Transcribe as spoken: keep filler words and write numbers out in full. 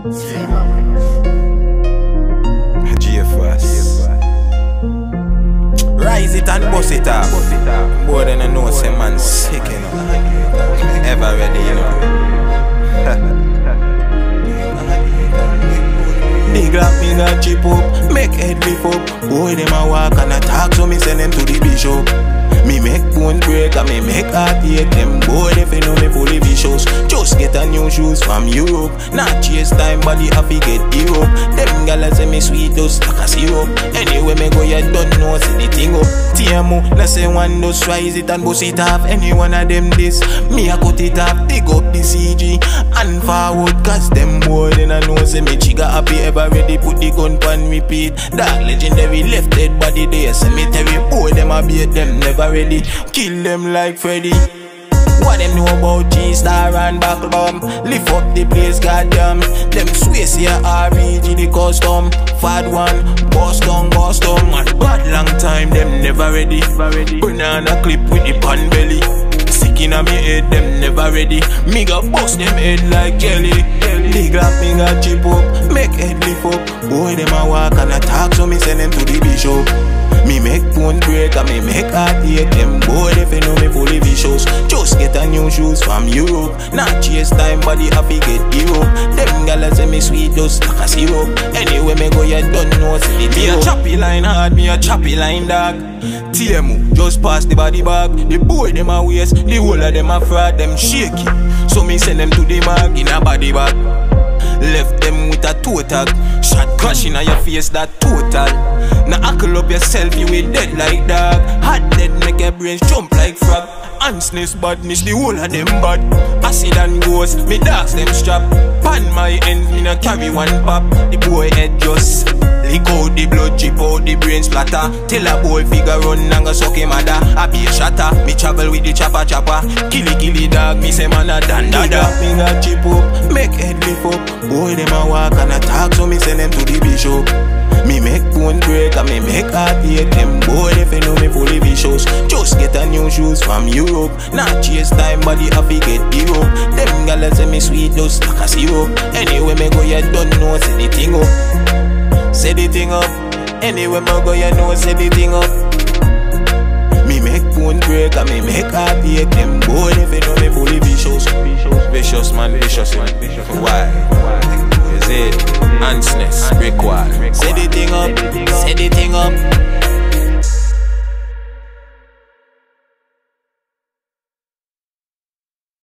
G F S. Rise it and bust it up. More than I know, say man sick, you know. Ever ready, you know. Big up, me got chip up, make head lift up. Boy, them a walk and a talk, so me send them to the bishop. Me make bone break and me make heart ache. Them boy, if you know me fully vicious. Just get a new shoes from Europe. Not chase time, body happy get Europe. Them gals say me sweet, just like a syrup. Anyway, me go, you don't know, see the thing up. T M O, let's say one just rise it and bust it off. Any one of them this, me a cut it off. Dig up the C G and forward, cause them boy, then I know, say me chica happy ever ready. Put the gun pan repeat. That legendary left dead body there. Cemetery boy, them a beat them never ready. Kill them like Freddy. What them know about G-Star and Buckle Bomb? Lift up the place, goddamn. Them sways here R B G the custom. Fad one, Boston, Boston. And bad long time, them never ready. Banana clip with the pan belly. Sick in a me head, them never ready. Me got bust them head like jelly. Big up, me got chip up, make head lift up. Boy, them a walk and a talk, so me send them to the bishop. Me make bone break and me make heart ache. Them boy, if you know me fully vicious. Just get a new shoes from Europe. Not chase time, body happy get Europe. Them gals say me sweet, just like a syrup. Anyway, me go, you don't know, see the me a choppy line hard, me a choppy line dog. T M O, just pass the body bag. The boy, them a waste, the whole of them a fraud, them shaky. So me send them to the mag in a body bag. Left them with a toe tag. Shot crashing on your face, that total. Now huckle up yourself, you ain't dead like dog. Hot dead make your brains jump like frog. Ansness badness, the whole of them bad. Acid and ghost, me dogs them strap. Pan my end, me no carry one pop. The boy head just lick out the blood, drip out the brain splatter. Tell a boy figure run and go suck him mother. I be a shatter, me travel with the chopper chopper. Killy killy dog, me say man a dan dada. Me got chip up, make head lift up. Boy them a walk and a talk, so me send them to the bishop. Me make bone break and me make heart ache. Them boy if you know me fully vicious. Just get a new shoes from Europe. Not chase time, body happy get Europe. Them gals say me sweet, just like a syrup. Anyway me go, you don't know, say the thing up. Say the thing up. Anyway me go, you know, say the thing up. Me make bone break and me make heart ache. Them boy if you know me fully vicious. Vicious man, vicious man. Why? Is it? Ansness, brick wall. Say the thing up, say the thing up.